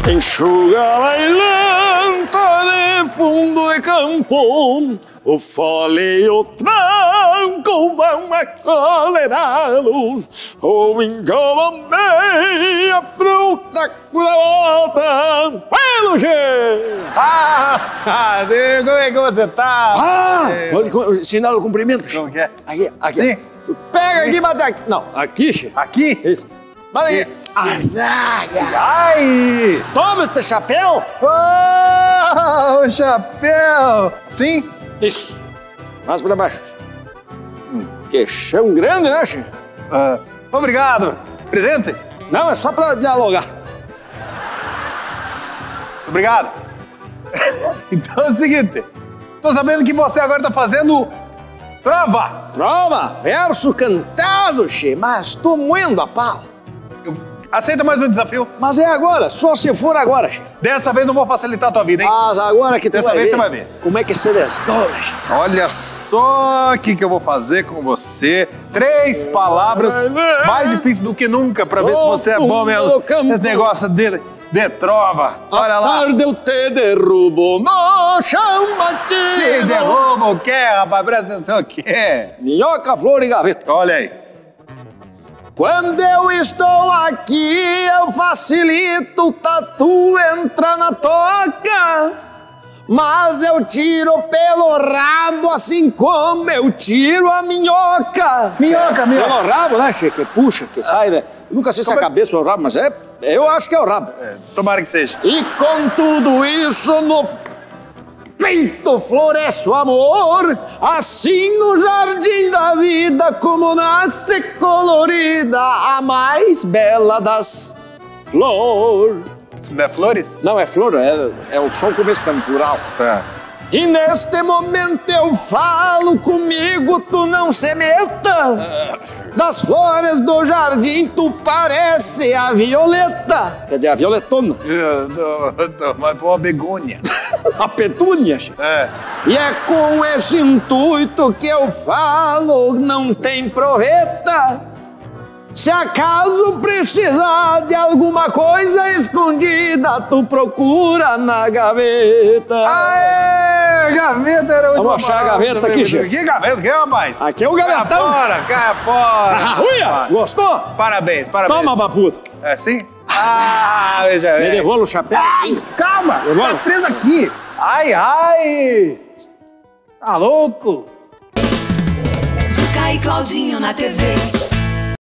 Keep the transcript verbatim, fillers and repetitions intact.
Enxuga bailanta de fundo de campo, o fole e o tranco vão acolerados, o engolo meia fruta com a volta. Vai, Luger! Ah, Deus, como é que você tá? Ah, pode ensinar o cumprimento? Como que é? Aqui, aqui. Sim. Pega aqui e bate aqui. Não, aqui, che. Aqui? Isso. Bate aqui. A zaga. Ai! Toma este chapéu. Oh, o chapéu! Sim? Isso. Mais para baixo. Hum, que chão grande, né, che? Ah, obrigado. Presente? Não, é só para dialogar. Obrigado. Então é o seguinte. Tô sabendo que você agora tá fazendo trova. Trova, verso cantado, che, mas tô moendo a pau. Aceita mais um desafio? Mas é agora, só se for agora, che. Dessa vez não vou facilitar a tua vida, hein? Mas agora que tu Dessa vai vez ver você vai ver. como é que se desdobra, che. Olha só o que, que eu vou fazer com você. Três palavras mais difíceis do que nunca pra ver se você é bom mesmo. Esse negócio de, de trova. Olha A lá. tarde eu te derrubo no chão batido. Me derruba o quê, rapaz? Presta atenção aqui. Minhoca, flor e gaveta. Olha aí. Quando eu estou aqui, eu facilito o tatu entrar na toca. Mas eu tiro pelo rabo, assim como eu tiro a minhoca. Minhoca, minhoca. Pelo rabo, né, che? Que puxa, que sai, né? Eu nunca sei se é a cabeça ou o rabo, mas é, eu acho que é o rabo. É, tomara que seja. E com tudo isso no peito floresce o amor, assim no jardim da vida, como nasce colorida a mais bela das flores. Não é flores? Não, é flor, é, é o som começo no plural. Tá. E neste momento eu falo comigo, tu não se meta. Das flores do jardim tu parece a violeta. Quer dizer, a violetona. Mas pô, a begônia. A petúnia. É. E é com esse intuito que eu falo, não tem proveta. Se acaso precisar de alguma coisa escondida, tu procura na gaveta. Aê, gaveta era o Vamos achar a gaveta aqui, gente. Que gaveta? Que, rapaz? Aqui é o gavetão. Cai fora, cai fora. Arruia! Gostou? Parabéns, parabéns. Toma, bapudo. É sim? Ah, veja Me bem. devolve o chapéu. Ai, calma, Devolve. tá preso aqui. Ai, ai. Tá louco? Juca e Claudinho na T V.